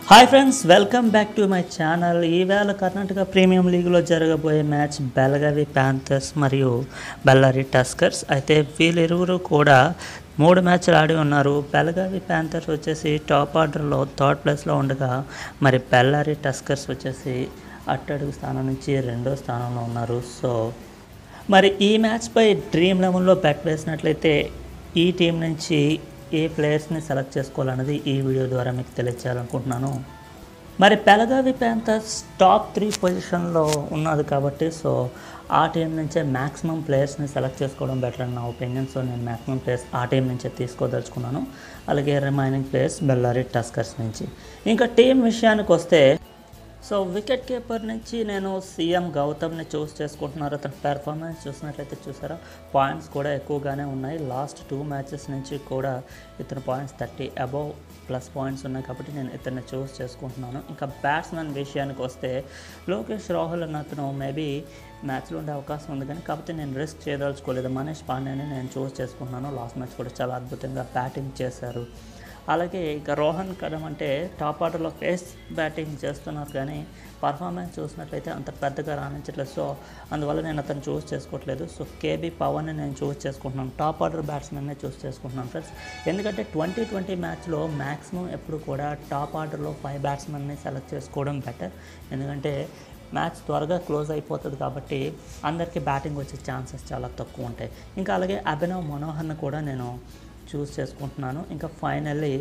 Hi friends, welcome back to my channel. ఈవేళ Karnataka premium లీగ్లో జరగబోయే మ్యాచ్ బెళగావి ప్యాంథర్స్ మరియు బళ్ళారి టస్కర్స్. అయితే వీళ్ళిరువురు కూడా 3 మ్యాచ్లు ఆడి ఉన్నారు. బెళగావి ప్యాంథర్స్ వచ్చేసి టాప్ ఆర్డర్లో 3rd ప్లేస్లో ఉండగా, మరి బళ్ళారి టస్కర్స్ వచ్చేసి అట్టడుగు స్థానం నుంచి 2వ స్థానంలో ఉన్నారు. సో మరి ఈ మ్యాచ్పై డ్రీమ్ లెవెన్లో బెట్ వేసినట్లయితే ఈ టీం నుంచి ఏ ప్లేయర్స్ని సెలెక్ట్ చేసుకోవాలన్నది ఈ వీడియో ద్వారా మీకు తెలియజేయాలనుకుంటున్నాను. మరి బెళగావి ప్యాంథర్స్ టాప్ 3 పొజిషన్లో ఉన్నది కాబట్టి సో ఆ టీం నుంచే మ్యాక్సిమం ప్లేయర్స్ని సెలెక్ట్ చేసుకోవడం బెటర్ అని నా ఒపీనియన్. సో నేను మ్యాక్సిమం ప్లేయర్స్ ఆ టీం నుంచే తీసుకోదలుచుకున్నాను. అలాగే రిమైనింగ్ ప్లేయర్స్ బళ్ళారి టస్కర్స్ నుంచి. ఇంకా టీం విషయానికి వస్తే సో వికెట్ కీపర్ నుంచి నేను సీఎం గౌతమ్ని చూస్ చేసుకుంటున్నారు. అతని పెర్ఫార్మెన్స్ చూసినట్లయితే చూసారా, పాయింట్స్ కూడా ఎక్కువగానే ఉన్నాయి. లాస్ట్ 2 మ్యాచెస్ నుంచి కూడా ఇతని పాయింట్స్ 30 అబవ్ ప్లస్ పాయింట్స్ ఉన్నాయి కాబట్టి నేను ఇతన్ని చూస్ చేసుకుంటున్నాను. ఇంకా బ్యాట్స్మెన్ విషయానికి వస్తే లోకేష్ రాహుల్ అన్న అతను మేబీ మ్యాచ్లో ఉండే అవకాశం ఉంది, కానీ కాకపోతే నేను రిస్క్ చేయదలుచుకోలేదు. మనీష్ పాండేని నేను చూస్ చేసుకుంటున్నాను. లాస్ట్ మ్యాచ్ కూడా చాలా అద్భుతంగా బ్యాటింగ్ చేశారు. అలాగే ఇక రోహన్ కదమ్ అంటే టాప్ ఆర్డర్లో ఫేస్ బ్యాటింగ్ చేస్తున్నారు, కానీ పర్ఫార్మెన్స్ చూసినట్లయితే అంత పెద్దగా రాణించట్లేదు. సో అందువల్ల నేను అతను చూస్ చేసుకోవట్లేదు. సో కేబీ పవన్ని నేను చూస్ చేసుకుంటున్నాను. టాప్ ఆర్డర్ బ్యాట్స్మెన్నే చూస్ చేసుకుంటున్నాను ఫ్రెండ్స్. ఎందుకంటే 2020 మ్యాచ్లో మ్యాక్సిమం ఎప్పుడు కూడా టాప్ ఆర్డర్లో 5 బ్యాట్స్మెన్ని సెలెక్ట్ చేసుకోవడం బెటర్. ఎందుకంటే మ్యాచ్ త్వరగా క్లోజ్ అయిపోతుంది కాబట్టి అందరికీ బ్యాటింగ్ వచ్చే ఛాన్సెస్ చాలా తక్కువ ఉంటాయి. ఇంకా అలాగే అభినవ్ మనోహర్ని కూడా నేను చూస్ చేసుకుంటున్నాను. ఇంకా ఫైనల్లీ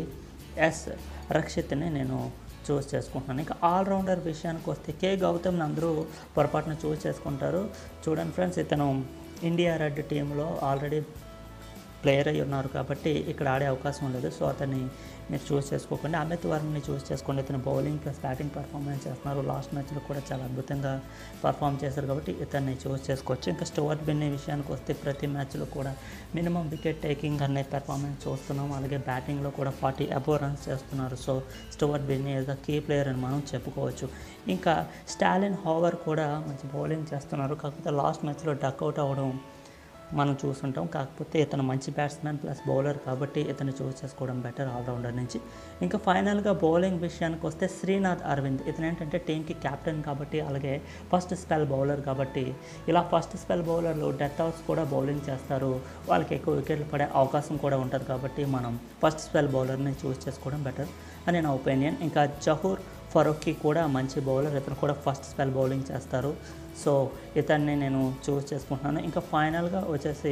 రక్షిత్ని నేను చూస్ చేసుకుంటున్నాను. ఇంకా ఆల్రౌండర్ విషయానికి వస్తే కే గౌతమ్ని అందరూ పొరపాటున చూస్ చేసుకుంటారు. చూడండి ఫ్రెండ్స్, ఇతను ఇండియా రెడ్ టీంలో ఆల్రెడీ ప్లేయర్ అయి ఉన్నారు కాబట్టి ఇక్కడ ఆడే అవకాశం లేదు. సో అతన్ని మీరు చూస్ చేసుకోకండి. అమిత్ వర్మని చూస్ చేసుకోండి. ఇతను బౌలింగ్ ప్లస్ బ్యాటింగ్ పర్ఫార్మెన్స్ చేస్తున్నారు. లాస్ట్ మ్యాచ్లో కూడా చాలా అద్భుతంగా పర్ఫామ్ చేశారు కాబట్టి ఇతన్ని చూస్ చేసుకోవచ్చు. ఇంకా స్టోవర్ట్ బిన్నీ విషయానికి వస్తే ప్రతి మ్యాచ్లో కూడా మినిమం వికెట్ టేకింగ్ అనే పర్ఫార్మెన్స్ చూస్తున్నాం. అలాగే బ్యాటింగ్లో కూడా 40 అబోవ్ రన్స్ చేస్తున్నారు. So Stuart Binny is the key player అని మనం చెప్పుకోవచ్చు. ఇంకా స్టాలిన్ హోవర్ కూడా మంచి బౌలింగ్ చేస్తున్నారు. కాకపోతే లాస్ట్ మ్యాచ్లో డక్అవుట్ అవ్వడం మనం చూస్తుంటాం. కాకపోతే ఇతను మంచి బ్యాట్స్మెన్ ప్లస్ బౌలర్ కాబట్టి ఇతను చూస్ చేసుకోవడం బెటర్ ఆల్రౌండర్ నుంచి. ఇంకా ఫైనల్గా బౌలింగ్ విషయానికి వస్తే శ్రీనాథ్ అరవింద్ ఇతను ఏంటంటే టీంకి కెప్టెన్ కాబట్టి, అలాగే ఫస్ట్ స్పెల్ బౌలర్ కాబట్టి ఇలా ఫస్ట్ స్పెల్ బౌలర్లు డెత్ ఓవర్స్ కూడా బౌలింగ్ చేస్తారు. వాళ్ళకి ఎక్కువ వికెట్లు పడే అవకాశం కూడా ఉంటుంది కాబట్టి మనం ఫస్ట్ స్పెల్ బౌలర్ని చూస్ చేసుకోవడం బెటర్ అని నా ఒపీనియన్. ఇంకా జహూర్ ఫరూఖీ కూడా మంచి బౌలర్. ఇతను కూడా ఫస్ట్ స్పెల్ బౌలింగ్ చేస్తారు. సో ఇతన్ని నేను చూస్ చేసుకుంటున్నాను. ఇంకా ఫైనల్గా వచ్చేసి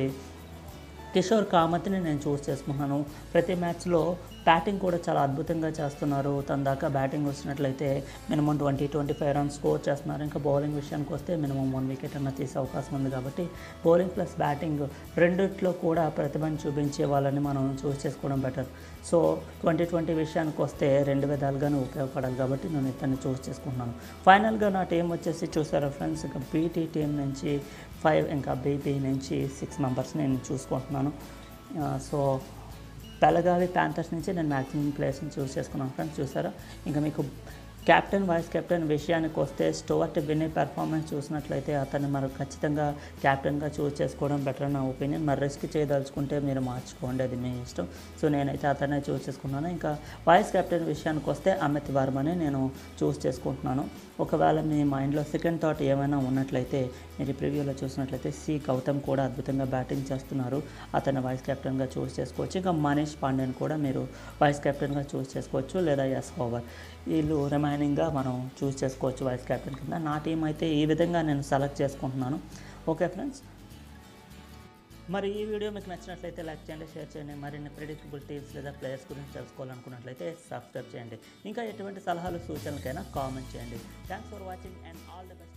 కిషోర్ కామత్ని నేను చూస్ చేసుకుంటున్నాను. ప్రతి మ్యాచ్లో బ్యాటింగ్ కూడా చాలా అద్భుతంగా చేస్తున్నారు. తన దాకా బ్యాటింగ్ వచ్చినట్లయితే మినిమం 20-25 రన్స్ స్కోర్ చేస్తున్నారు. ఇంకా బౌలింగ్ విషయానికి వస్తే మినిమం 1 వికెట్ అన్న తీసే అవకాశం ఉంది కాబట్టి బౌలింగ్ ప్లస్ బ్యాటింగ్ రెండిట్లో కూడా ప్రతిభను చూపించే వాళ్ళని మనం చూస్ చేసుకోవడం బెటర్. సో 2020 విషయానికి వస్తే 2 విధాలుగానే ఉపయోగపడాలి కాబట్టి నేను ఇతన్ని చూస్ చేసుకుంటున్నాను. ఫైనల్గా నా టీం వచ్చేసి చూసారా ఫ్రెండ్స్, ఇంకా బీటీ టీం నుంచి 5, ఇంకా బీబీ నుంచి 6 మెంబర్స్ని నేను చూసుకుంటున్నాను. సో బెళగావి ప్యాంథర్స్ నుంచి నేను మ్యాక్సిమం ప్లేయర్స్ని చూస్ చేసుకున్నాను ఫ్రెండ్స్. చూసారా, ఇంకా మీకు కెప్టెన్ వైస్ కెప్టెన్ విషయానికి వస్తే స్టోవర్ట్ బిన్నీ పెర్ఫార్మెన్స్ చూసినట్లయితే అతన్ని మరి ఖచ్చితంగా కెప్టెన్గా చూస్ చేసుకోవడం బెటర్ నా ఒపీనియన్. మరి రిస్క్ చేయదలుచుకుంటే మీరు మార్చుకోండి, అది మీ ఇష్టం. సో నేనైతే అతన్నే చూస్ చేసుకున్నాను. ఇంకా వైస్ కెప్టెన్ విషయానికి వస్తే అమిత్ వర్మని నేను చూస్ చేసుకుంటున్నాను. ఒకవేళ మీ మైండ్లో సెకండ్ థాట్ ఏమైనా ఉన్నట్లయితే మీరు ప్రివ్యూలో చూసినట్లయితే గౌతమ్ కూడా అద్భుతంగా బ్యాటింగ్ చేస్తున్నారు. అతన్ని వైస్ కెప్టెన్గా చూస్ చేసుకోవచ్చు. ఇంకా మనీష్ పాండేని కూడా మీరు వైస్ కెప్టెన్గా చూస్ చేసుకోవచ్చు, లేదా హోవర్ వీళ్ళు రిమైనింగ్గా మనం చూస్ చేసుకోవచ్చు వైస్ కెప్టెన్ కింద. నా టీం అయితే ఈ విధంగా నేను సెలెక్ట్ చేసుకుంటున్నాను. ఓకే ఫ్రెండ్స్, మరి ఈ వీడియో మీకు నచ్చినట్లయితే లైక్ చేయండి, షేర్ చేయండి. మరిన్ని ప్రెడిక్టబుల్ టీమ్స్ లేదా ప్లేయర్స్ గురించి తెలుసుకోవాలనుకున్నట్లయితే సబ్స్క్రైబ్ చేయండి. ఇంకా ఎటువంటి సలహాలు సూచనలకైనా కామెంట్ చేయండి. Thanks for watching and all the best.